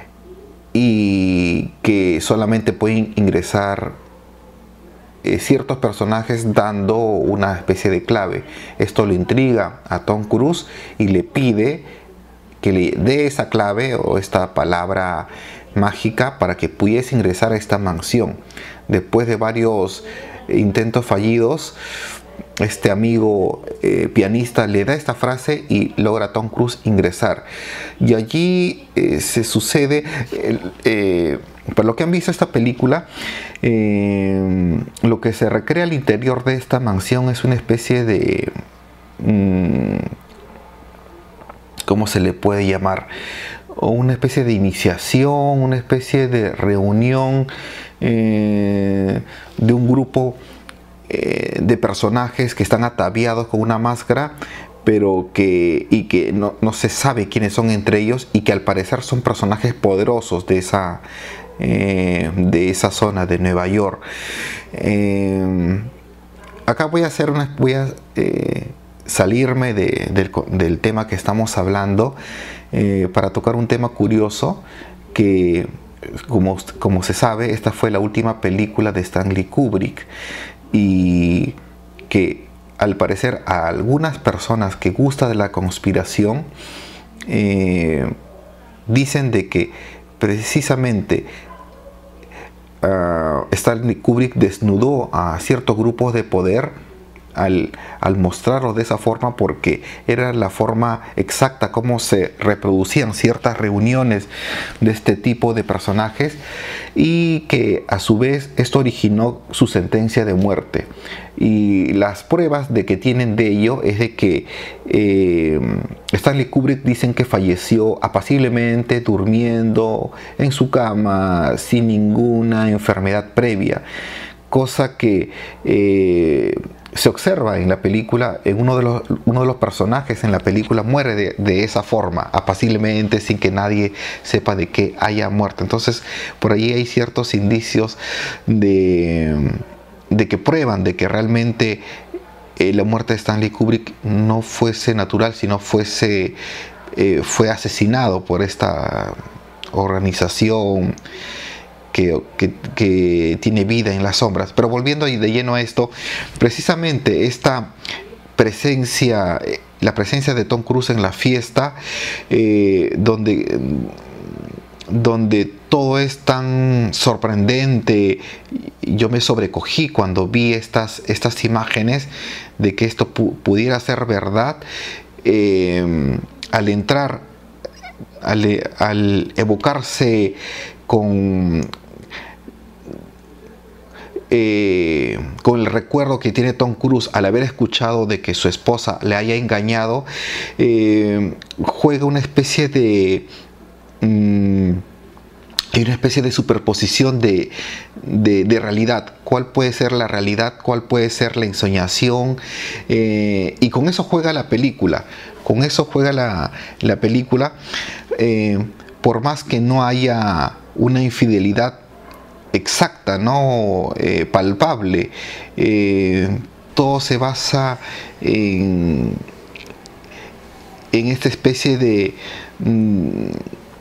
y que solamente pueden ingresar Eh, ciertos personajes dando una especie de clave. Esto le intriga a Tom Cruise y le pide que le dé esa clave o esta palabra mágica para que pudiese ingresar a esta mansión. Después de varios intentos fallidos, este amigo eh, pianista le da esta frase y logra a Tom Cruise ingresar. Y allí eh, se sucede eh, eh, para lo que han visto esta película, eh, lo que se recrea al interior de esta mansión es una especie de mmm, ¿cómo se le puede llamar? Una especie de iniciación, una especie de reunión eh, de un grupo eh, de personajes que están ataviados con una máscara, pero que, y que no, no se sabe quiénes son entre ellos, y que al parecer son personajes poderosos de esa, eh, de esa zona de Nueva York. Eh, acá voy a hacer una, voy a eh, salirme de, del, del tema que estamos hablando eh, para tocar un tema curioso que, como, como se sabe, esta fue la última película de Stanley Kubrick, y que al parecer a algunas personas que gustan de la conspiración eh, dicen de que precisamente uh, Stanley Kubrick desnudó a ciertos grupos de poder al, al mostrarlos de esa forma, porque era la forma exacta como se reproducían ciertas reuniones de este tipo de personajes, y que a su vez esto originó su sentencia de muerte. Y las pruebas de que tienen de ello es de que eh, Stanley Kubrick dicen que falleció apaciblemente durmiendo en su cama sin ninguna enfermedad previa, cosa que eh, se observa en la película. En uno de los, uno de los personajes en la película muere de, de esa forma, apaciblemente, sin que nadie sepa de que haya muerto. Entonces por ahí hay ciertos indicios de, de que prueban de que realmente eh, la muerte de Stanley Kubrick no fuese natural, sino fuese eh, fue asesinado por esta organización Que, que, que tiene vida en las sombras. Pero volviendo de lleno a esto, precisamente esta presencia, la presencia de Tom Cruise en la fiesta, eh, donde, donde todo es tan sorprendente. Yo me sobrecogí cuando vi estas, estas imágenes de que esto pu pudiera ser verdad. Eh, al entrar, al, al evocarse con, eh, con el recuerdo que tiene Tom Cruise al haber escuchado de que su esposa le haya engañado, eh, juega una especie de... Mmm, hay una especie de superposición de, de, de realidad. ¿Cuál puede ser la realidad? ¿Cuál puede ser la ensoñación? Eh, y con eso juega la película. Con eso juega la, la película. Eh, por más que no haya una infidelidad exacta, no eh, palpable, eh, todo se basa en, en esta especie de... Mm,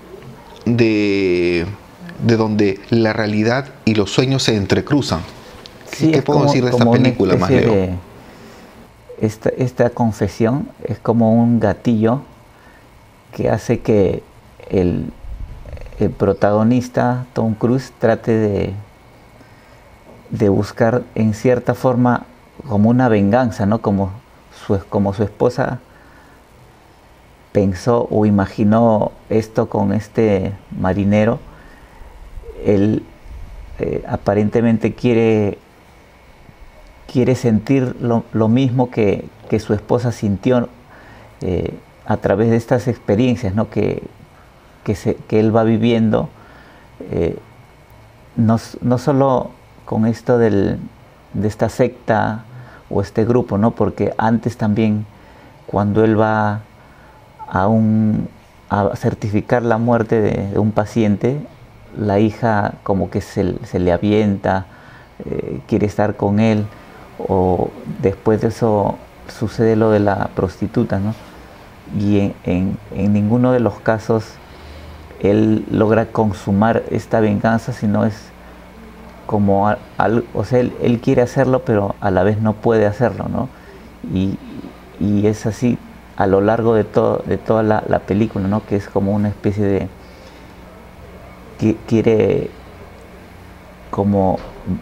De, de donde la realidad y los sueños se entrecruzan. Sí, ¿Qué puedo como, decir de esta película, más Leo? De, esta, esta confesión es como un gatillo que hace que el, el protagonista, Tom Cruise, trate de, de buscar en cierta forma como una venganza, ¿no? Como su, como su esposa pensó o imaginó esto con este marinero. Él eh, aparentemente quiere, quiere sentir lo, lo mismo que, que su esposa sintió eh, a través de estas experiencias, ¿no? que, que, se, que él va viviendo, eh, no, no solo con esto del, de esta secta o este grupo, ¿no? Porque antes también, cuando él va A, un, a certificar la muerte de, de un paciente, la hija como que se, se le avienta, eh, quiere estar con él, o después de eso sucede lo de la prostituta, ¿no? Y en, en, en ninguno de los casos él logra consumar esta venganza, sino es como algo, o sea, él, él quiere hacerlo, pero a la vez no puede hacerlo, ¿no? Y, y es así a lo largo de, todo, de toda la, la película, ¿no? Que es como una especie de... que quiere como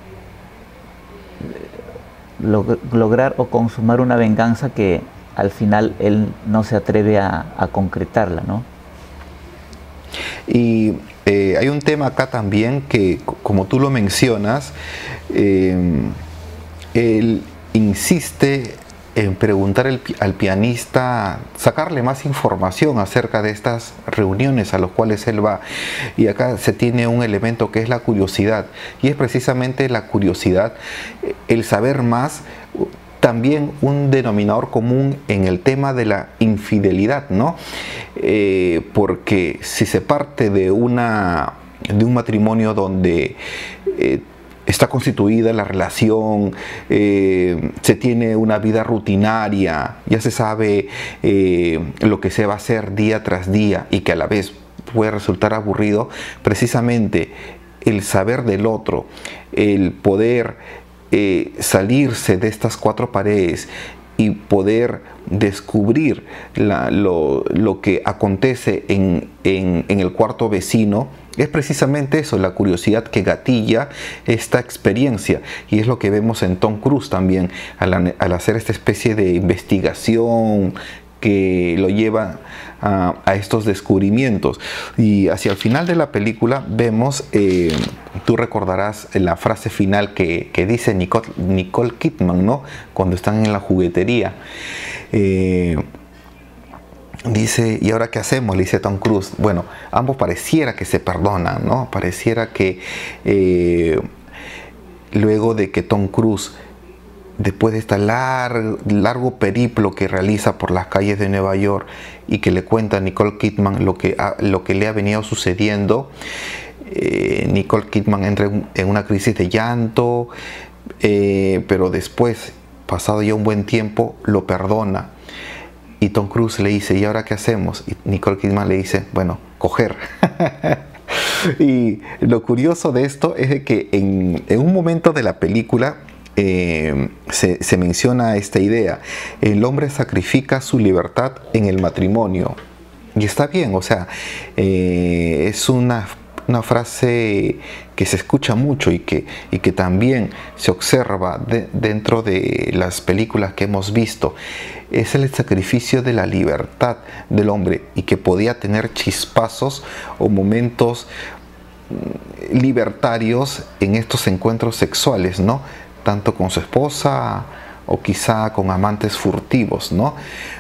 log, lograr o consumar una venganza que al final él no se atreve a, a concretarla, ¿no? Y eh, hay un tema acá también que, como tú lo mencionas, eh, él insiste en preguntar el, al pianista, sacarle más información acerca de estas reuniones a las cuales él va. Y acá se tiene un elemento que es la curiosidad, y es precisamente la curiosidad, el saber más, también un denominador común en el tema de la infidelidad, ¿no? Eh, porque si se parte de, una, de un matrimonio donde eh, está constituida la relación, eh, se tiene una vida rutinaria, ya se sabe eh, lo que se va a hacer día tras día y que a la vez puede resultar aburrido, precisamente el saber del otro, el poder eh, salirse de estas cuatro paredes y poder descubrir la, lo, lo que acontece en, en, en el cuarto vecino, es precisamente eso, la curiosidad que gatilla esta experiencia. Y es lo que vemos en Tom Cruise también, al, al hacer esta especie de investigación que lo lleva a, a estos descubrimientos. Y hacia el final de la película vemos, eh, tú recordarás la frase final que, que dice Nicole, Nicole Kidman, ¿no? Cuando están en la juguetería. Eh, Dice, ¿y ahora qué hacemos? Le dice Tom Cruise. Bueno, ambos pareciera que se perdonan, ¿no? Pareciera que eh, luego de que Tom Cruise, después de este largo, largo periplo que realiza por las calles de Nueva York y que le cuenta a Nicole Kidman lo que, ha, lo que le ha venido sucediendo, eh, Nicole Kidman entra en, en una crisis de llanto, eh, pero después, pasado ya un buen tiempo, lo perdona. Y Tom Cruise le dice, ¿y ahora qué hacemos? Y Nicole Kidman le dice, bueno, coger. Y lo curioso de esto es de que en, en un momento de la película eh, se, se menciona esta idea. El hombre sacrifica su libertad en el matrimonio. Y está bien, o sea, eh, es una una frase que se escucha mucho y que, y que también se observa de, dentro de las películas que hemos visto. Es el sacrificio de la libertad del hombre y que podía tener chispazos o momentos libertarios en estos encuentros sexuales, ¿no? Tanto con su esposa o quizá con amantes furtivos, ¿no?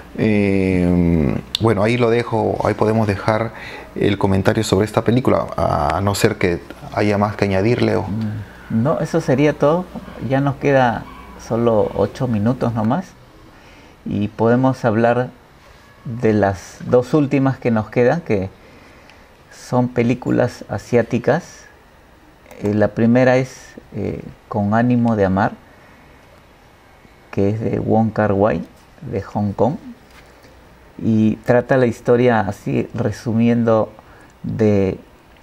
Eh, bueno, ahí lo dejo, ahí podemos dejar el comentario sobre esta película, a no ser que haya más que añadirle. O... No, eso sería todo. Ya nos queda solo ocho minutos nomás y podemos hablar de las dos últimas que nos quedan, que son películas asiáticas. Eh, la primera es eh, Con ánimo de amar, que es de Wong Kar-wai, de Hong Kong, y trata la historia, así resumiendo, de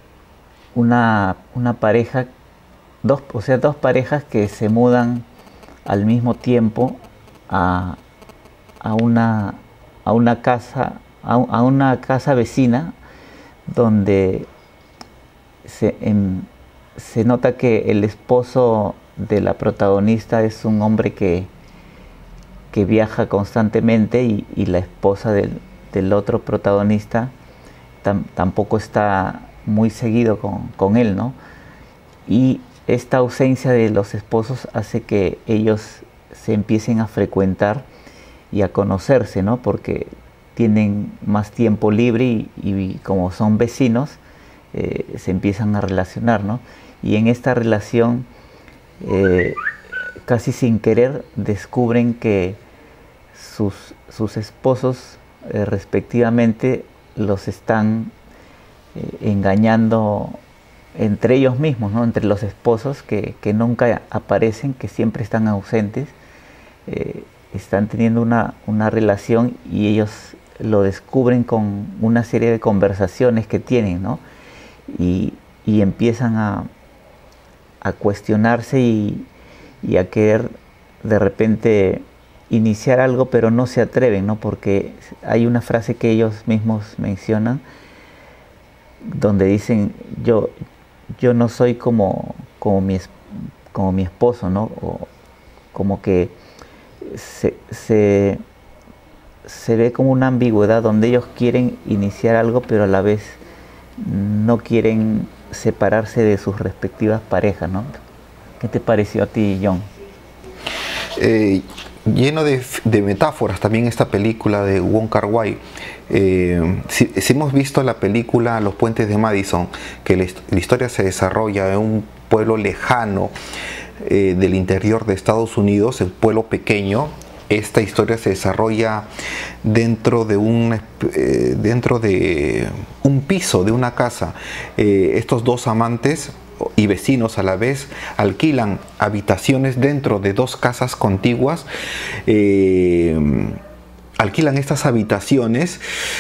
una, una pareja, dos, o sea, dos parejas que se mudan al mismo tiempo a, a, una, a una casa, a, a una casa vecina, donde se, en, se nota que el esposo de la protagonista es un hombre que que viaja constantemente y, y la esposa del, del otro protagonista tam, tampoco está muy seguido con, con él, ¿no? Y esta ausencia de los esposos hace que ellos se empiecen a frecuentar y a conocerse, ¿no? Porque tienen más tiempo libre y, y como son vecinos, eh, se empiezan a relacionar, ¿no? Y en esta relación, eh, casi sin querer, descubren que sus, sus esposos eh, respectivamente los están eh, engañando entre ellos mismos, ¿no? Entre los esposos que, que nunca aparecen, que siempre están ausentes, eh, están teniendo una, una relación y ellos lo descubren con una serie de conversaciones que tienen, ¿no? Y, y empiezan a, a cuestionarse y, y a querer de repente iniciar algo, pero no se atreven, ¿no? Porque hay una frase que ellos mismos mencionan donde dicen, yo, yo no soy como, como, mi, como mi esposo, ¿no? O como que se, se, se ve como una ambigüedad donde ellos quieren iniciar algo, pero a la vez no quieren separarse de sus respectivas parejas, ¿no? ¿Qué te pareció a ti, John? Eh, lleno de, de metáforas también esta película de Wong Kar-wai. Eh, si, si hemos visto la película Los Puentes de Madison, que la, la historia se desarrolla en un pueblo lejano eh, del interior de Estados Unidos, el pueblo pequeño. Esta historia se desarrolla dentro de un, eh, dentro de un piso de una casa. Eh, estos dos amantes y vecinos a la vez alquilan habitaciones dentro de dos casas contiguas, eh, alquilan estas habitaciones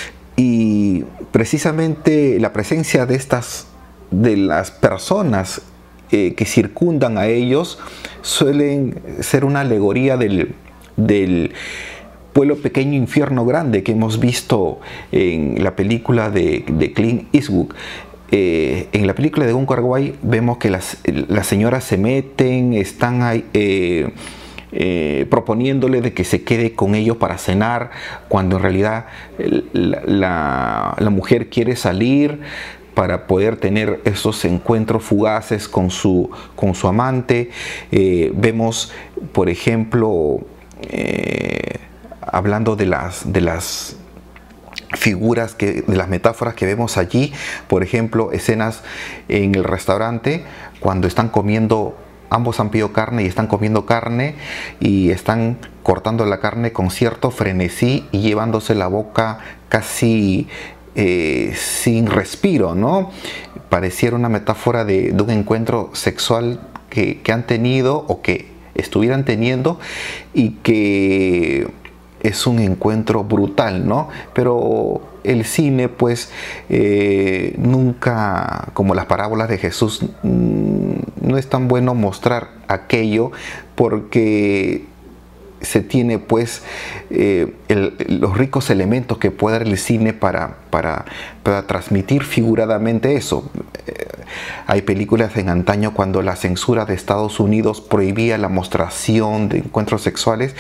y precisamente la presencia de estas de las personas eh, que circundan a ellos suelen ser una alegoría del, del pueblo pequeño, infierno grande que hemos visto en la película de, de Clint Eastwood. Eh, en la película de Wong Kar-wai vemos que las, las señoras se meten, están ahí, eh, eh, proponiéndole de que se quede con ellos para cenar, cuando en realidad la, la, la mujer quiere salir para poder tener esos encuentros fugaces con su, con su amante. Eh, vemos, por ejemplo, eh, hablando de las... De las figuras, que, de las metáforas que vemos allí, por ejemplo, escenas en el restaurante cuando están comiendo, ambos han pedido carne y están comiendo carne y están cortando la carne con cierto frenesí y llevándose la boca casi eh, sin respiro, ¿no? Pareciera una metáfora de, de un encuentro sexual que, que han tenido o que estuvieran teniendo y que es un encuentro brutal, ¿no? Pero el cine, pues, eh, nunca, como las parábolas de Jesús, no es tan bueno mostrar aquello porque se tiene, pues, eh, el, los ricos elementos que puede dar el cine para, para, para transmitir figuradamente eso. hay películas en antaño cuando la censura de Estados Unidos prohibía la mostración de encuentros sexuales.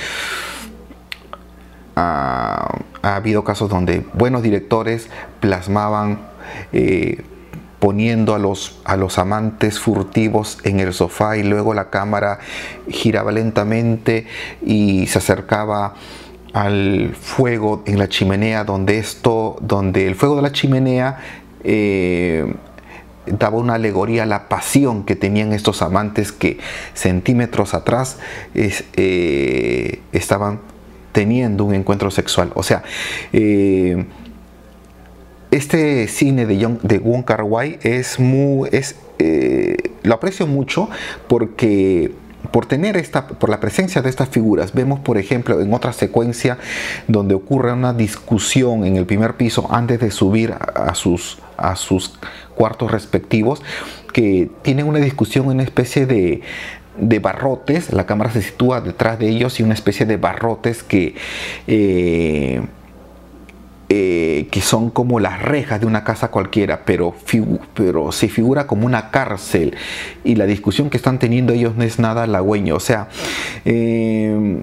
Ha, ha habido casos donde buenos directores plasmaban eh, poniendo a los, a los amantes furtivos en el sofá, y luego la cámara giraba lentamente y se acercaba al fuego en la chimenea, donde esto, donde el fuego de la chimenea eh, daba una alegoría a la pasión que tenían estos amantes que centímetros atrás es, eh, estaban teniendo un encuentro sexual. O sea, eh, este cine de, John, de Wong Kar-wai es muy, es, eh, lo aprecio mucho porque por tener esta, por la presencia de estas figuras. Vemos, por ejemplo, en otra secuencia donde ocurre una discusión en el primer piso antes de subir a, a sus a sus cuartos respectivos, que tienen una discusión en una especie de de barrotes. La cámara se sitúa detrás de ellos y una especie de barrotes que eh, Eh, que son como las rejas de una casa cualquiera, pero, pero se figura como una cárcel, y la discusión que están teniendo ellos no es nada halagüeño. O sea, eh,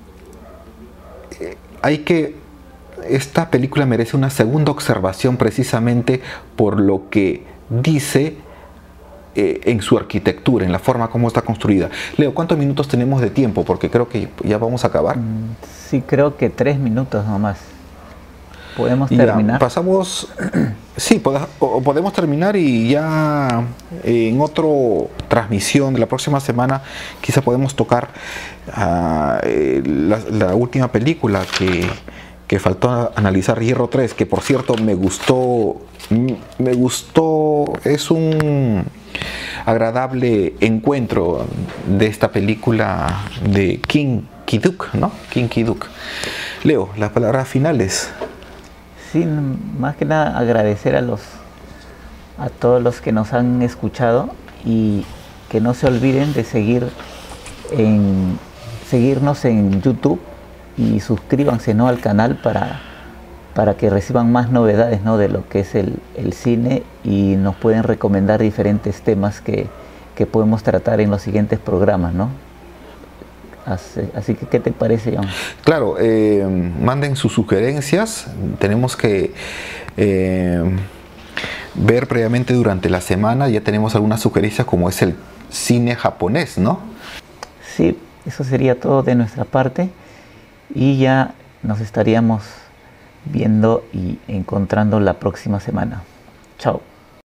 hay que esta película merece una segunda observación precisamente por lo que dice eh, en su arquitectura, en la forma como está construida. Leo, ¿cuántos minutos tenemos de tiempo? Porque creo que ya vamos a acabar. Sí, creo que tres minutos nomás. ¿Podemos ya, terminar? Pasamos, sí, podemos terminar, y ya en otra transmisión de la próxima semana quizá podemos tocar uh, la, la última película que, que faltó analizar, Hierro tres, que por cierto me gustó, me gustó, es un agradable encuentro de esta película de Kim Ki-duk, ¿no? Kim Ki-duk. Leo, las palabras finales. Sí, más que nada agradecer a los a todos los que nos han escuchado, y que no se olviden de seguir en seguirnos en YouTube, y suscríbanse, ¿no?, al canal para, para que reciban más novedades, ¿no?, de lo que es el, el cine, y nos pueden recomendar diferentes temas que, que podemos tratar en los siguientes programas, ¿no? Así, así que, ¿qué te parece, John? Claro, eh, manden sus sugerencias. Tenemos que eh, ver previamente durante la semana. Ya tenemos algunas sugerencias, como es el cine japonés, ¿no? Sí, eso sería todo de nuestra parte, y ya nos estaríamos viendo y encontrando la próxima semana. Chao.